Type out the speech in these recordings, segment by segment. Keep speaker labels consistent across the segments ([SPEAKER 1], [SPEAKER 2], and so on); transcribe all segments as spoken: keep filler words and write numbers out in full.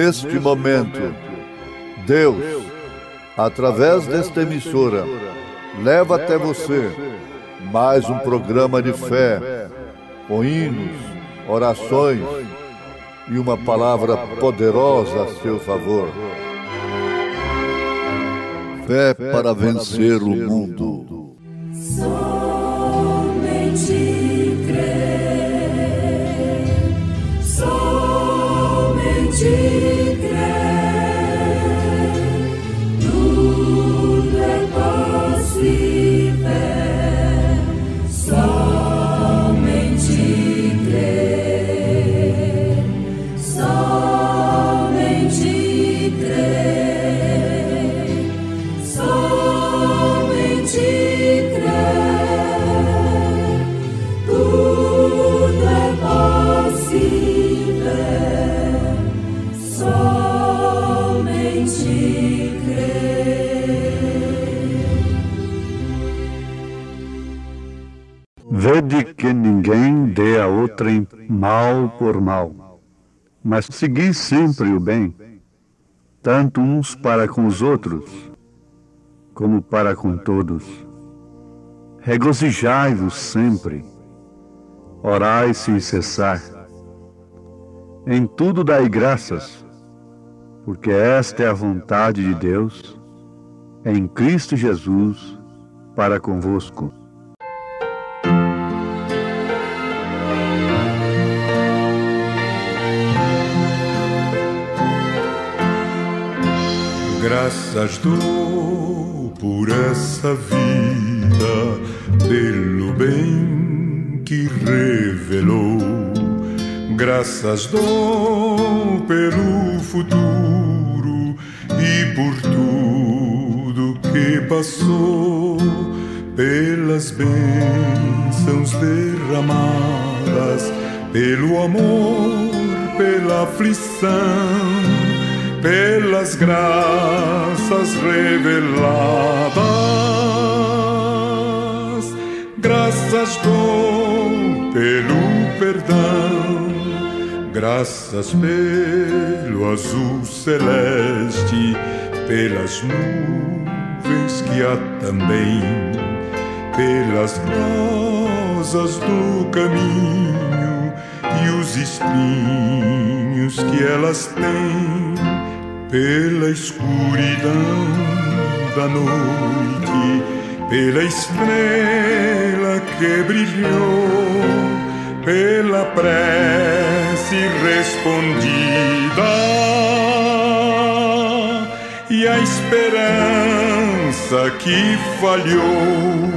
[SPEAKER 1] neste momento, Deus, através desta emissora, leva até você mais um programa de fé, com hinos, orações e uma palavra poderosa a seu favor. Fé para vencer o mundo.
[SPEAKER 2] Somente crer, somente crer, tudo é possível, somente crer, somente crer, somente crer, tudo é possível, somente crer.
[SPEAKER 3] Vede que ninguém dê a outrem mal por mal, mas segui sempre o bem, tanto uns para com os outros, como para com todos. Regozijai-vos sempre, orai sem cessar. Em tudo dai graças, porque esta é a vontade de Deus, em Cristo Jesus, para convosco.
[SPEAKER 4] Graças dou por essa vida, pelo bem que revelou. Graças dou pelo futuro e por tudo que passou, pelas bênçãos derramadas, pelo amor, pela aflição, pelas graças reveladas. Graças dou pelo perdão, graças pelo azul celeste, pelas nuvens que há também, pelas rosas do caminho e os espinhos que elas têm, pela escuridão da noite, pela estrela que brilhou, pela prece respondida e a esperança que falhou.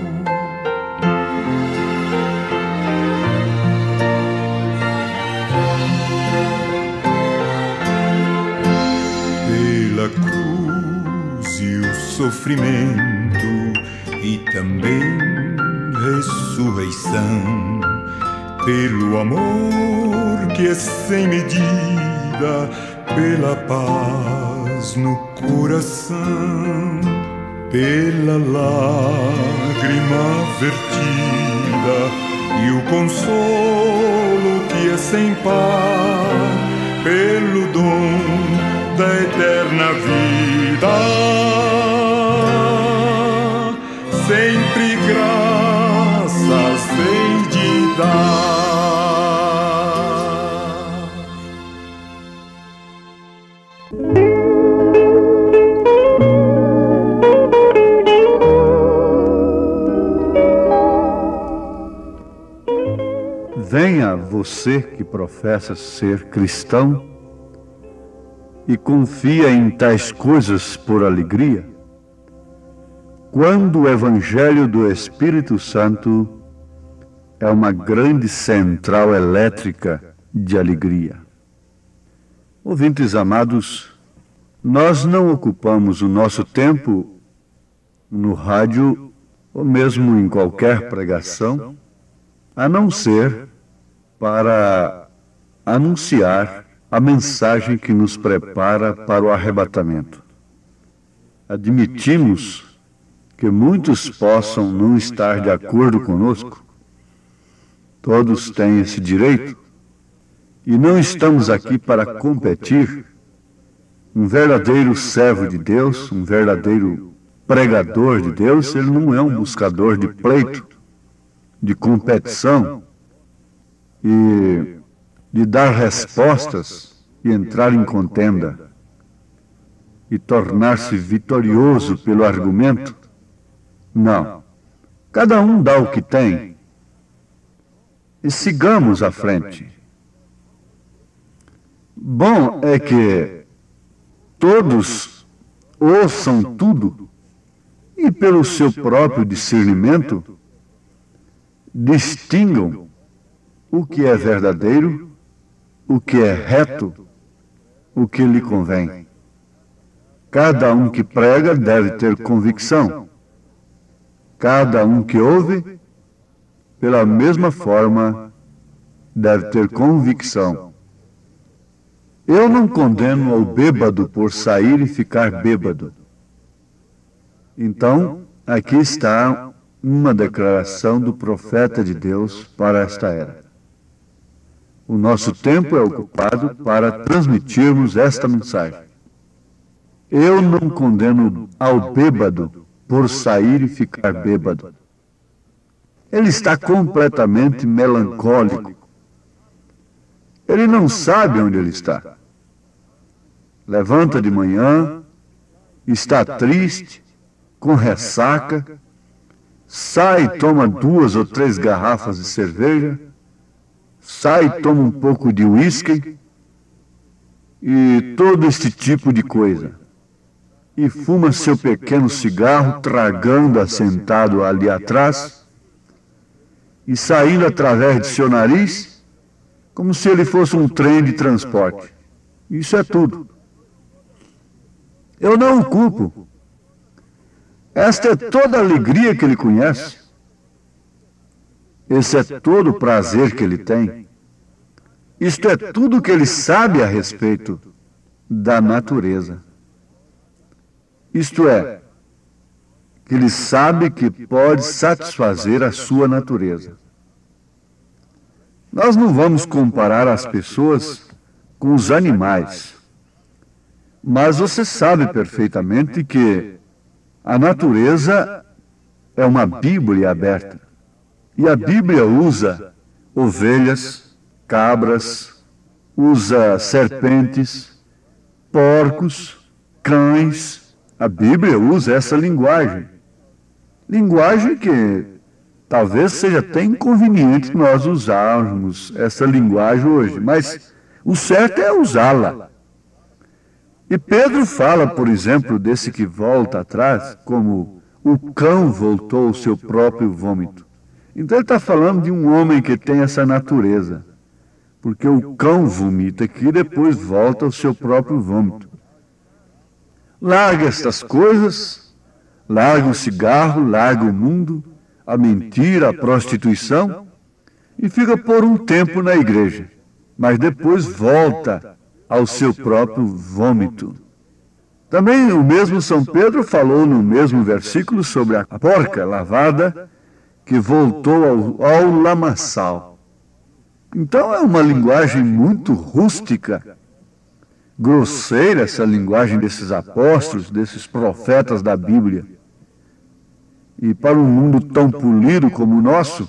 [SPEAKER 4] Pela cruz e o sofrimento e também ressurreição, pelo amor que é sem medida, pela paz no coração, pela lágrima vertida e o consolo que é sem par, pelo dom da eterna vida, sempre graças hei de dar.
[SPEAKER 3] Venha você que professa ser cristão e confia em tais coisas por alegria, quando o Evangelho do Espírito Santo é uma grande central elétrica de alegria. Ouvintes amados, nós não ocupamos o nosso tempo no rádio ou mesmo em qualquer pregação, a não ser para anunciar a mensagem que nos prepara para o arrebatamento. Admitimos que muitos possam não estar de acordo conosco. Todos têm esse direito e não estamos aqui para competir Um verdadeiro servo de Deus, um verdadeiro pregador de Deus, ele não é um buscador de pleito, de competição e de dar respostas e entrar em contenda e tornar-se vitorioso pelo argumento. Não. Cada um dá o que tem e sigamos à frente. Bom é que todos ouçam tudo e, pelo seu próprio discernimento, distingam o que é verdadeiro, o que é reto, o que lhe convém. Cada um que prega deve ter convicção. Cada um que ouve, pela mesma forma, deve ter convicção. Eu não condeno ao bêbado por sair e ficar bêbado. Então, aqui está uma declaração do profeta de Deus para esta era. O nosso tempo é ocupado para transmitirmos esta mensagem. Eu não condeno ao bêbado por sair e ficar bêbado. Ele está completamente melancólico. Ele não sabe onde ele está. Levanta de manhã, está triste, com ressaca, sai e toma duas ou três garrafas de cerveja, sai e toma um pouco de uísque e todo este tipo de coisa. E fuma seu pequeno cigarro, tragando assentado ali atrás e saindo através de seu nariz, como se ele fosse um trem de transporte. Isso é tudo. Eu não o culpo. Esta é toda a alegria que ele conhece. Esse é todo o prazer que ele tem. Isto é tudo que ele sabe a respeito da natureza. Isto é, que ele sabe que pode satisfazer a sua natureza. Nós não vamos comparar as pessoas com os animais. Mas você sabe perfeitamente que a natureza é uma Bíblia aberta. E a Bíblia usa ovelhas, cabras, usa serpentes, porcos, cães. A Bíblia usa essa linguagem. Linguagem que talvez seja até inconveniente nós usarmos essa linguagem hoje, mas o certo é usá-la. E Pedro fala, por exemplo, desse que volta atrás, como o cão voltou ao seu próprio vômito. Então ele está falando de um homem que tem essa natureza, porque o cão vomita aqui e depois volta ao seu próprio vômito. Larga estas coisas, larga o cigarro, larga o mundo, a mentira, a prostituição, e fica por um tempo na igreja, mas depois volta ao seu próprio vômito. Também o mesmo São Pedro falou no mesmo versículo sobre a porca lavada que voltou ao, ao lamaçal. Então é uma linguagem muito rústica, grosseira, essa linguagem desses apóstolos, desses profetas da Bíblia. E para um mundo tão polido como o nosso,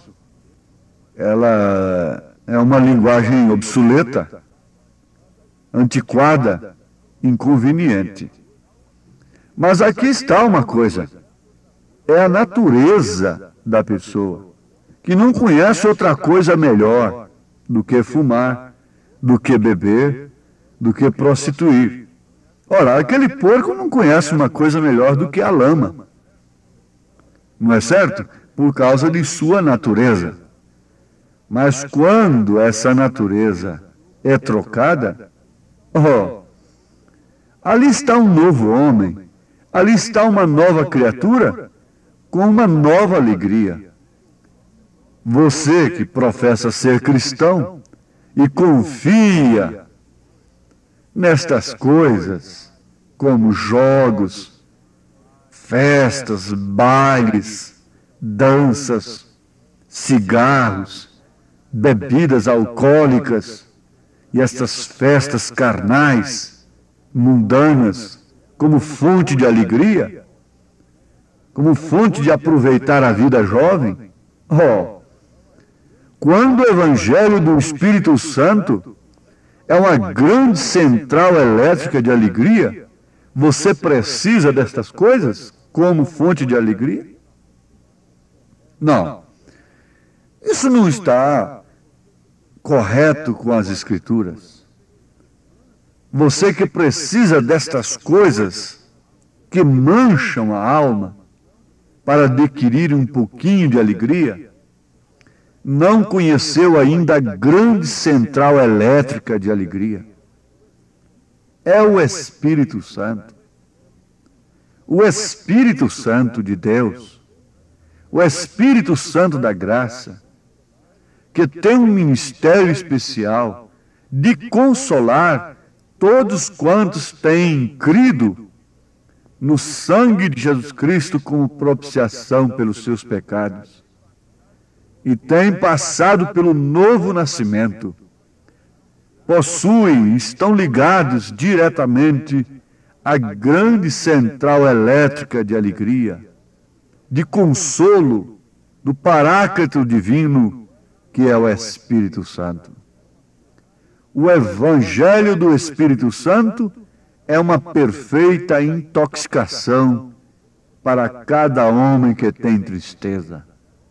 [SPEAKER 3] ela é uma linguagem obsoleta, antiquada, inconveniente. Mas aqui está uma coisa, é a natureza da pessoa, que não conhece outra coisa melhor do que fumar, do que beber, do que prostituir. Ora, aquele porco não conhece uma coisa melhor do que a lama. Não é certo? Por causa de sua natureza. Mas quando essa natureza é trocada, oh, ali está um novo homem, ali está uma nova criatura com uma nova alegria. Você que professa ser cristão e confia nestas coisas, como jogos, festas, bailes, danças, cigarros, bebidas alcoólicas e estas festas carnais, mundanas como fonte de alegria, como fonte de aproveitar a vida jovem? Oh, quando o Evangelho do Espírito Santo é uma grande central elétrica de alegria, você precisa destas coisas como fonte de alegria? Não. Isso não está correto com as Escrituras. Você que precisa destas coisas que mancham a alma para adquirir um pouquinho de alegria, não conheceu ainda a grande central elétrica de alegria. É o Espírito Santo. O Espírito Santo de Deus, o Espírito Santo da graça, que tem um ministério especial de consolar todos quantos têm crido no sangue de Jesus Cristo como propiciação pelos seus pecados e têm passado pelo novo nascimento, possuem, estão ligados diretamente à grande central elétrica de alegria, de consolo do Paráclito divino, que é o Espírito Santo. O Evangelho do Espírito Santo é uma perfeita intoxicação para cada homem que tem tristeza.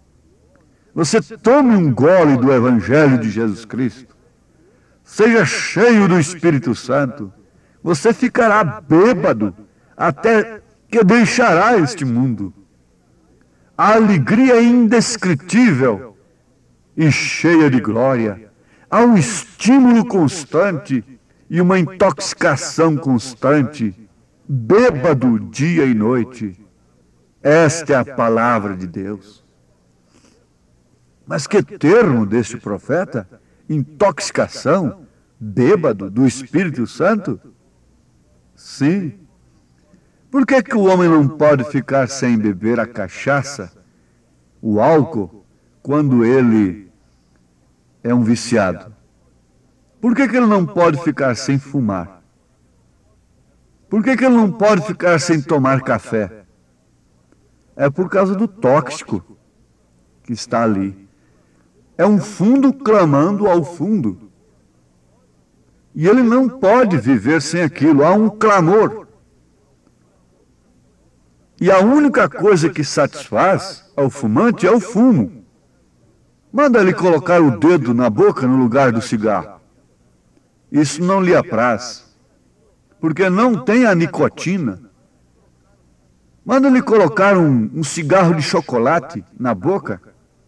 [SPEAKER 3] Você tome um gole do Evangelho de Jesus Cristo, seja cheio do Espírito Santo, você ficará bêbado até que deixará este mundo. A alegria é indescritível e cheia de glória. Há um estímulo constante e uma intoxicação constante, bêbado dia e noite. Esta é a palavra de Deus. Mas que termo deste profeta? Intoxicação, bêbado do Espírito Santo? Sim. Por que que o homem não pode ficar sem beber a cachaça, o álcool, quando ele é um viciado? Por que que ele não pode ficar sem fumar? Por que que ele não pode ficar sem tomar café? É por causa do tóxico que está ali. É um fundo clamando ao fundo. E ele não pode viver sem aquilo. Há um clamor. E a única coisa que satisfaz ao fumante é o fumo. Manda ele colocar o dedo na boca no lugar do cigarro. Isso não lhe apraz, porque não tem a nicotina. Manda ele colocar um, um cigarro de chocolate na boca.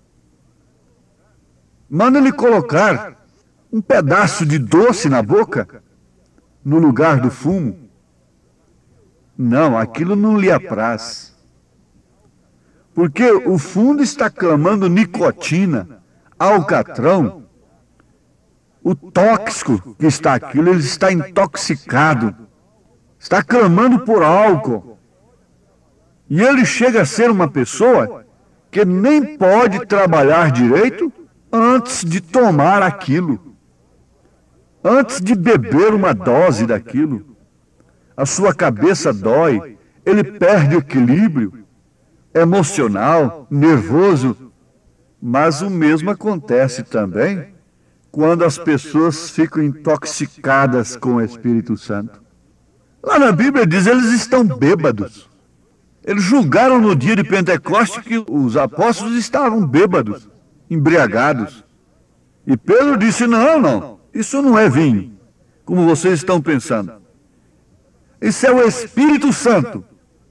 [SPEAKER 3] Manda ele colocar um pedaço de doce na boca, no lugar do fumo. Não, aquilo não lhe apraz. Porque o fundo está clamando nicotina, alcatrão. O tóxico que está aquilo, ele está intoxicado. Está clamando por álcool. E ele chega a ser uma pessoa que nem pode trabalhar direito antes de tomar aquilo. Antes de beber uma dose daquilo. A sua cabeça dói, ele perde o equilíbrio emocional, nervoso. Mas o mesmo acontece também quando as pessoas ficam intoxicadas com o Espírito Santo. Lá na Bíblia diz, eles estão bêbados. Eles julgaram no dia de Pentecostes que os apóstolos estavam bêbados, embriagados. E Pedro disse, não, não, isso não é vinho, como vocês estão pensando. Isso é o Espírito Santo.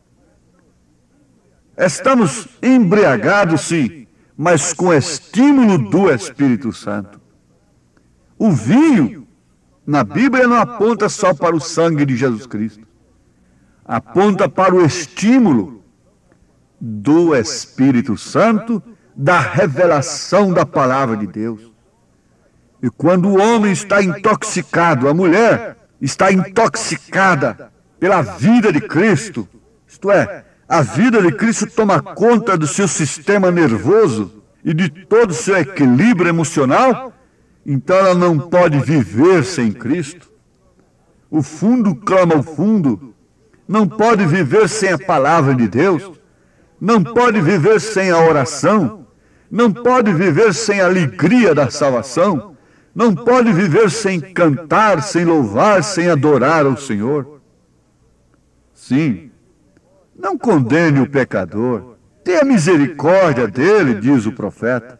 [SPEAKER 3] Estamos embriagados, sim, mas com estímulo do Espírito Santo. O vinho, na Bíblia, não aponta só para o sangue de Jesus Cristo. Aponta para o estímulo do Espírito Santo, da revelação da palavra de Deus. E quando o homem está intoxicado, a mulher está intoxicada pela vida de Cristo, isto é, a vida de Cristo toma conta do seu sistema nervoso e de todo o seu equilíbrio emocional, então ela não pode viver sem Cristo. O fundo clama ao fundo. Não pode viver sem a palavra de Deus. Não pode viver sem a oração. Não pode viver sem a alegria da salvação. Não pode viver sem cantar, sem louvar, sem adorar ao Senhor. Sim, não condene o pecador. Tenha misericórdia dele, diz o profeta.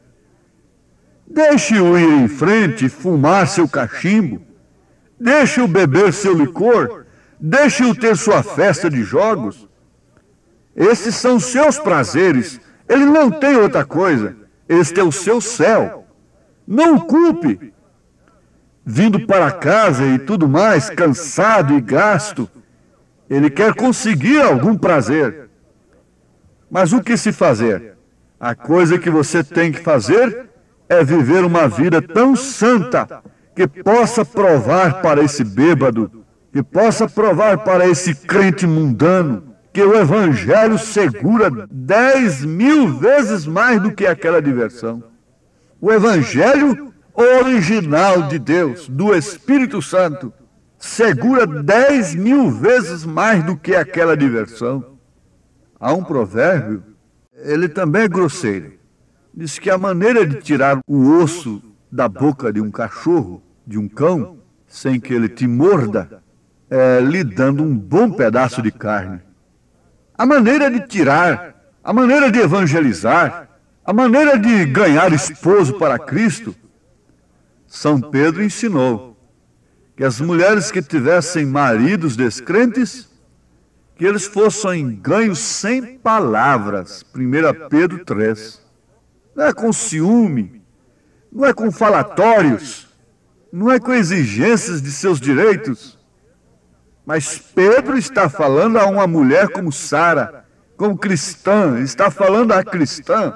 [SPEAKER 3] Deixe-o ir em frente e fumar seu cachimbo. Deixe-o beber seu licor. Deixe-o ter sua festa de jogos. Esses são seus prazeres. Ele não tem outra coisa. Este é o seu céu. Não o culpe. Vindo para casa e tudo mais, cansado e gasto, ele quer conseguir algum prazer. Mas o que se fazer? A coisa que você tem que fazer é viver uma vida tão santa que possa provar para esse bêbado, que possa provar para esse crente mundano, que o Evangelho segura dez mil vezes mais do que aquela diversão. O Evangelho original de Deus, do Espírito Santo, segura dez mil vezes mais do que aquela diversão. Há um provérbio, ele também é grosseiro. Diz que a maneira de tirar o osso da boca de um cachorro, de um cão, sem que ele te morda, é lhe dando um bom pedaço de carne. A maneira de tirar, a maneira de evangelizar, a maneira de ganhar esposo para Cristo, São Pedro ensinou que as mulheres que tivessem maridos descrentes, que eles fossem ganhos sem palavras. primeira Pedro três. Não é com ciúme, não é com falatórios, não é com exigências de seus direitos. Mas Pedro está falando a uma mulher como Sara, como cristã, está falando à cristã,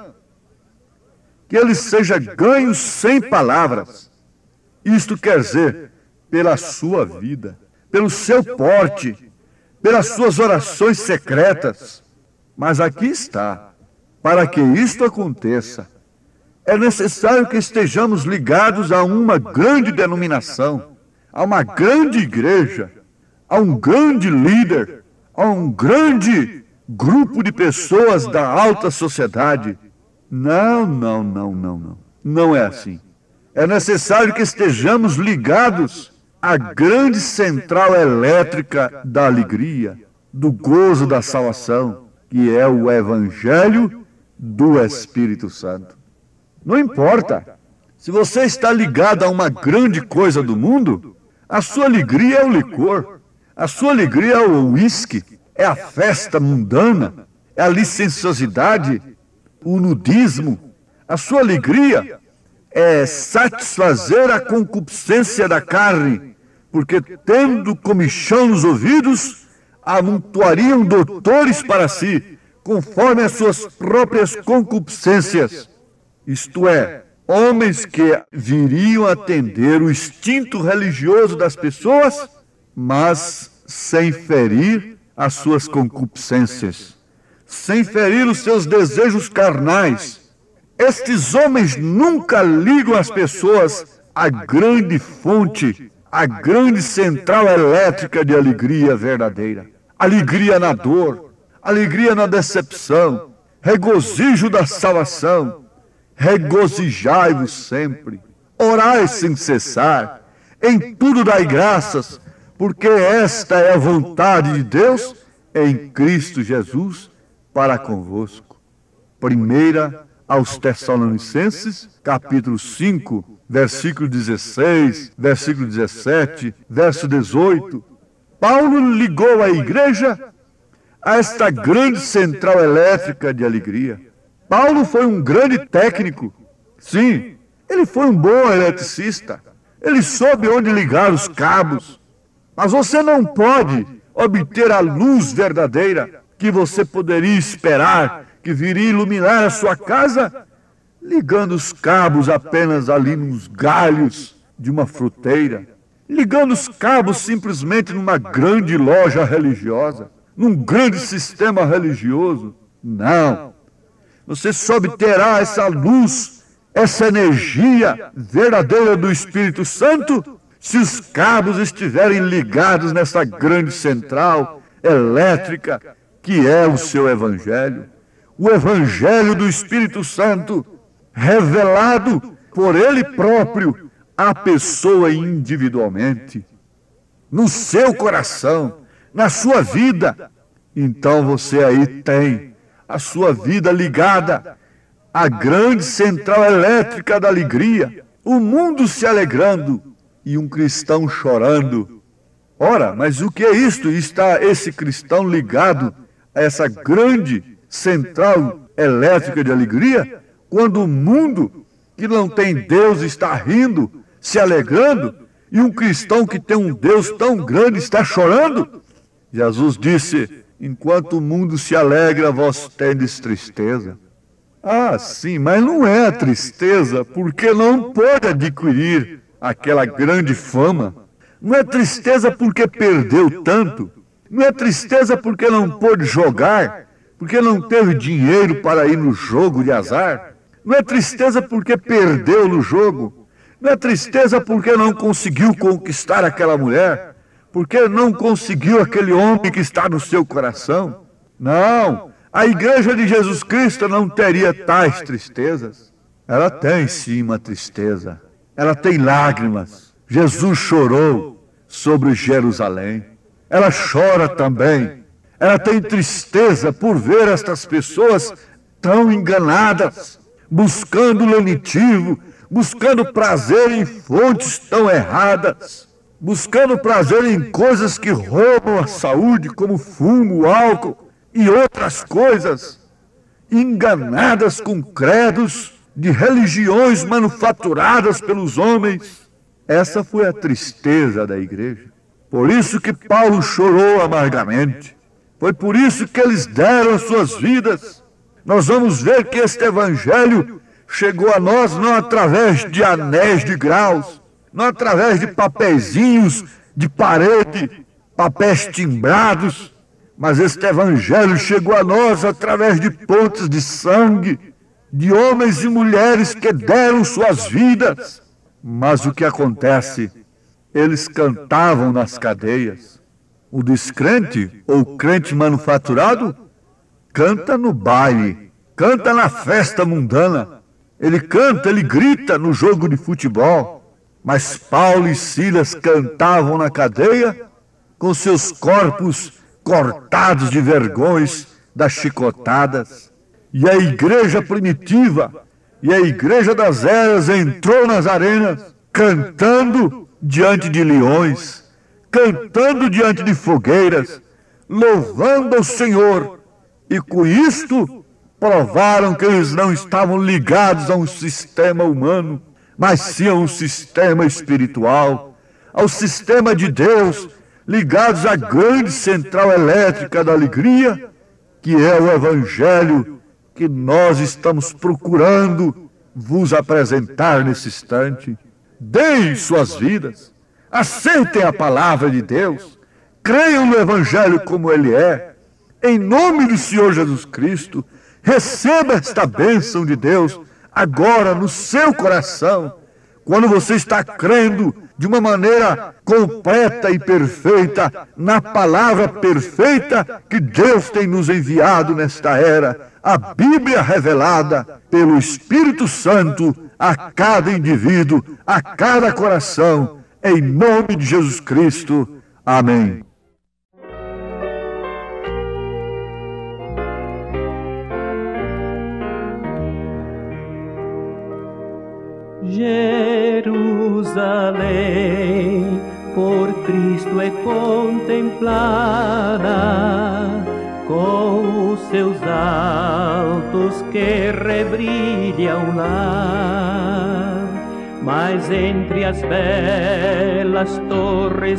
[SPEAKER 3] que ele seja ganho sem palavras. Isto quer dizer, pela sua vida, pelo seu porte, pelas suas orações secretas. Mas aqui está, para que isto aconteça, é necessário que estejamos ligados a uma grande denominação, a uma grande igreja, a um grande líder, a um grande grupo de pessoas da alta sociedade. Não, não, não, não, não. Não é assim. É necessário que estejamos ligados à grande central elétrica da alegria, do gozo da salvação, que é o Evangelho do Espírito Santo. Não importa, se você está ligado a uma grande coisa do mundo, a sua alegria é o licor, a sua alegria é o uísque, é a festa mundana, é a licenciosidade, o nudismo. A sua alegria é satisfazer a concupiscência da carne, porque tendo comichão nos ouvidos, amontoariam doutores para si, conforme as suas próprias concupiscências. Isto é, homens que viriam atender o instinto religioso das pessoas, mas sem ferir as suas concupiscências, sem ferir os seus desejos carnais. Estes homens nunca ligam as pessoas à grande fonte, à grande central elétrica de alegria verdadeira. Alegria na dor, alegria na decepção, regozijo da salvação. Regozijai-vos sempre, orai sem cessar, em tudo dai graças, porque esta é a vontade de Deus em Cristo Jesus para convosco. Primeira aos Tessalonicenses, capítulo cinco, versículo dezesseis, versículo dezessete, verso dezoito. Paulo ligou a igreja a esta grande central elétrica de alegria. Paulo foi um grande técnico. Sim, ele foi um bom eletricista. Ele soube onde ligar os cabos. Mas você não pode obter a luz verdadeira que você poderia esperar que viria iluminar a sua casa ligando os cabos apenas ali nos galhos de uma fruteira, ligando os cabos simplesmente numa grande loja religiosa, num grande sistema religioso. Não. Você só obterá essa luz, essa energia verdadeira do Espírito Santo, se os cabos estiverem ligados nessa grande central elétrica que é o seu Evangelho, o Evangelho do Espírito Santo, revelado por Ele próprio à pessoa individualmente, no seu coração, na sua vida. Então você aí tem a sua vida ligada à grande central elétrica da alegria, o mundo se alegrando e um cristão chorando. Ora, mas o que é isto? Está esse cristão ligado a essa grande central elétrica de alegria, quando o mundo que não tem Deus está rindo, se alegrando, e um cristão que tem um Deus tão grande está chorando? Jesus disse: enquanto o mundo se alegra, vós tendes tristeza. Ah, sim, mas não é a tristeza porque não pode adquirir aquela grande fama. Não é tristeza porque perdeu tanto. Não é tristeza porque não pôde jogar, porque não teve dinheiro para ir no jogo de azar. Não é tristeza porque perdeu no jogo. Não é tristeza porque não conseguiu conquistar aquela mulher, porque não conseguiu aquele homem que está no seu coração. Não, a igreja de Jesus Cristo não teria tais tristezas. Ela tem sim uma tristeza, ela tem lágrimas. Jesus chorou sobre Jerusalém, ela chora também. Ela tem tristeza por ver estas pessoas tão enganadas, buscando lenitivo, buscando prazer em fontes tão erradas, buscando prazer em coisas que roubam a saúde, como fumo, álcool e outras coisas, enganadas com credos de religiões manufaturadas pelos homens. Essa foi a tristeza da igreja. Por isso que Paulo chorou amargamente. Foi por isso que eles deram as suas vidas. Nós vamos ver que este evangelho chegou a nós não através de anéis de graus, não através de papeizinhos de parede, papéis timbrados, mas este evangelho chegou a nós através de pontes de sangue, de homens e mulheres que deram suas vidas. Mas o que acontece? Eles cantavam nas cadeias. O descrente ou crente manufaturado canta no baile, canta na festa mundana. Ele canta, ele grita no jogo de futebol. Mas Paulo e Silas cantavam na cadeia com seus corpos cortados de vergões das chicotadas. E a igreja primitiva e a igreja das eras entrou nas arenas cantando diante de leões, cantando diante de fogueiras, louvando ao Senhor. E com isto provaram que eles não estavam ligados a um sistema humano, mas sim a um sistema espiritual, ao sistema de Deus, ligados à grande central elétrica da alegria, que é o Evangelho que nós estamos procurando vos apresentar nesse instante. Deem suas vidas, aceitem a palavra de Deus, creiam no Evangelho como ele é, em nome do Senhor Jesus Cristo. Receba esta bênção de Deus agora no seu coração, quando você está crendo de uma maneira completa e perfeita na palavra perfeita que Deus tem nos enviado nesta era, a Bíblia revelada pelo Espírito Santo a cada indivíduo, a cada coração, em nome de Jesus Cristo. Amém.
[SPEAKER 5] Jerusalém por Cristo é contemplada, com os seus altos que rebrilham lá. Mas entre as belas torres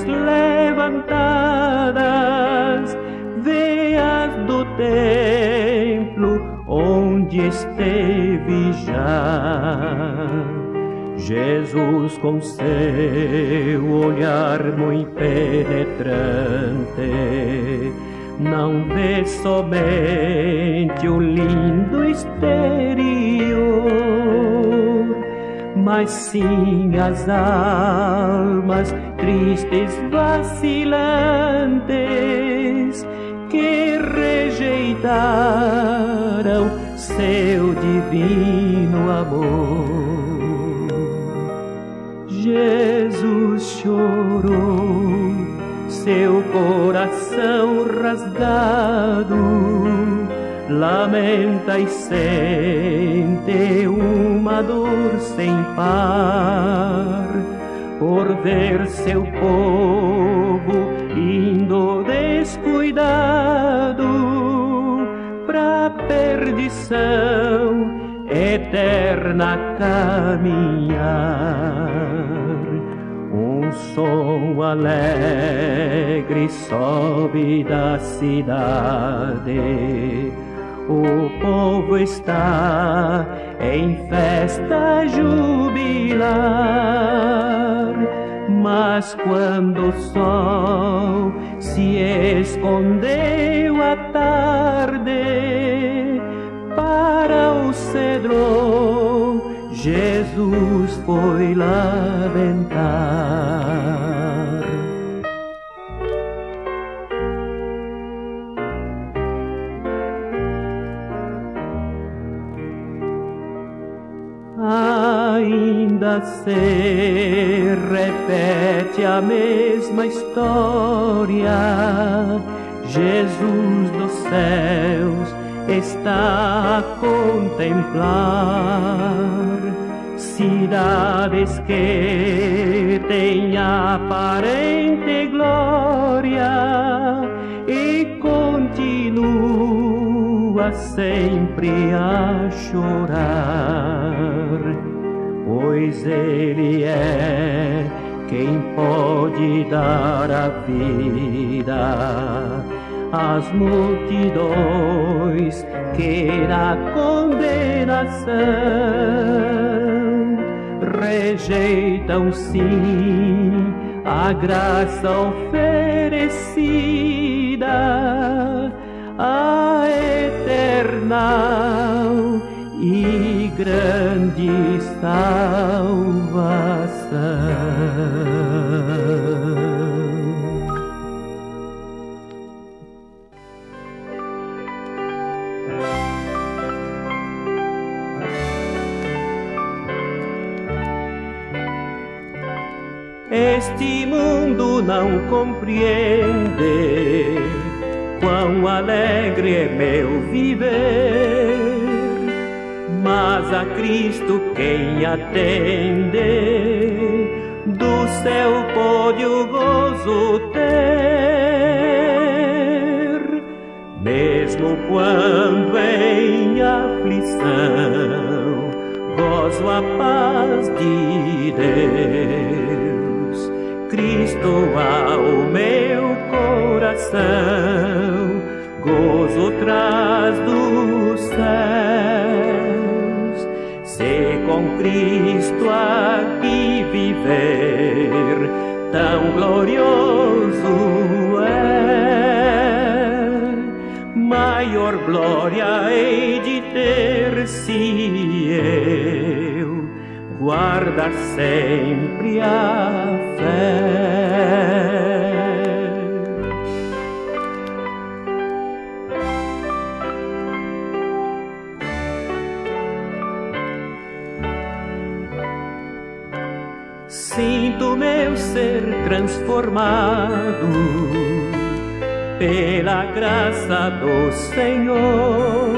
[SPEAKER 5] levantadas, veias do templo onde esteve já Jesus, com seu olhar muito penetrante, não vê somente o lindo exterior, mas sim as almas tristes, vacilantes, que rejeitaram seu divino amor. Jesus chorou, seu coração rasgado, lamenta e sente uma dor sem par, por ver seu povo indo descuidado pra perdição eterna caminhar. Um som alegre sobe da cidade, o povo está em festa jubilar. Mas quando o sol se escondeu à tarde, para o cedro Jesus foi lamentar. Ainda se repete a mesma história. Jesus dos céus está a contemplar cidades que têm aparente glória e continua sempre a chorar, pois Ele é quem pode dar a vida às multidões que na condenação rejeitam sim a graça oferecida, a eterna e grande salvação. Este mundo não compreende quão alegre é meu viver, mas a Cristo quem atende, do céu pode o gozo ter. Mesmo quando em aflição gozo a paz de Deus, Cristo ao meu coração gozo traz dos céus. Se com Cristo aqui viver, tão glorioso é, maior glória hei de ter se eu guardar sempre a fé. Sinto meu ser transformado pela graça do Senhor,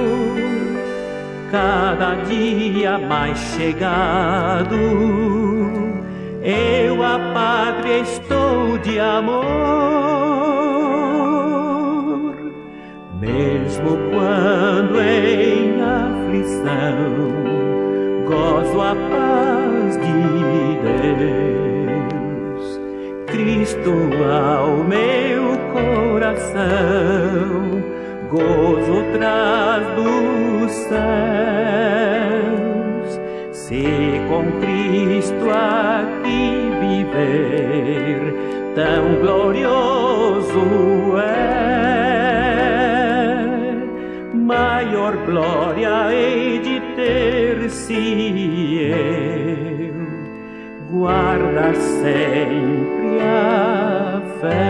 [SPEAKER 5] cada dia mais chegado, eu a Padre estou de amor. Mesmo quando em aflição gozo a paz de Deus, Cristo ao meu coração gozo traz dos céus. Se com Cristo aqui viver, tão glorioso é, maior glória hei de ter se eu guarda sempre a fé.